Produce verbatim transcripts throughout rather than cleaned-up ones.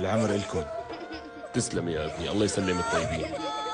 العمر إلكم. تسلم يا ابني، الله يسلم الطيبين.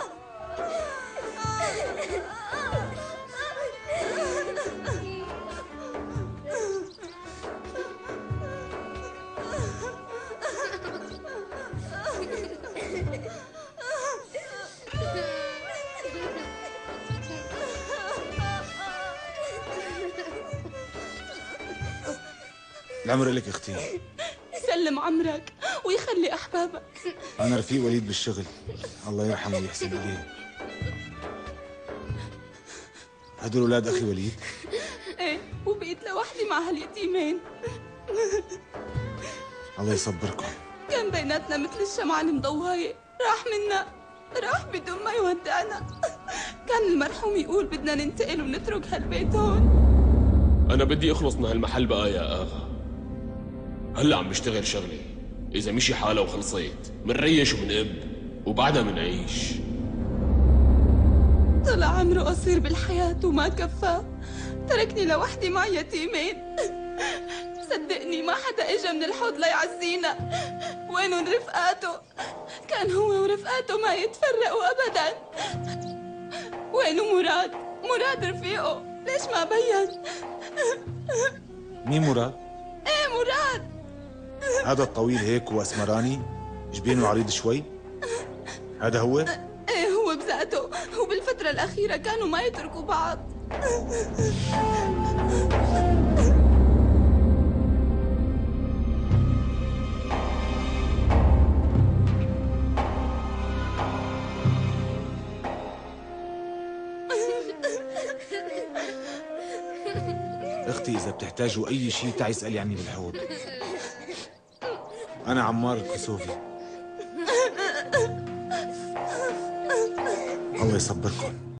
العمر إلك أختي. يسلم عمرك ويخلي أحبابك. أنا رفيق وليد بالشغل، الله يرحمه ويحسن إليه. هدول أولاد أخي وليد؟ إيه، وبقيت لوحدي مع هاليتيمين. الله يصبركم. كان بيناتنا مثل الشمعة المضوية، راح منا، راح بدون ما يودعنا. كان المرحوم يقول بدنا ننتقل ونترك هالبيت هون. أنا بدي أخلص من هالمحل بقى يا آغا. هلا عم بشتغل شغلي، إذا مشي حالة وخلصيت منريش ومنقب وبعدها منعيش. طلع عمره قصير بالحياة وما كفاه، تركني لوحدي مع يتيمين. صدقني ما حدا اجا من الحوض ليعزينا. وينهم رفقاته؟ كان هو ورفقاته ما يتفرقوا ابدا. وينه مراد؟ مراد رفيقه ليش ما بين؟ مين مراد؟ ايه مراد. هذا الطويل هيك واسمراني، جبينه عريض شوي، هذا هو؟ ايه هو بذاته، وبالفترة الأخيرة كانوا ما يتركوا بعض. اختي إذا بتحتاجوا أي شيء تعي اسألي عني بالحوض. أنا عمار الكسوفي. الله يصبركم.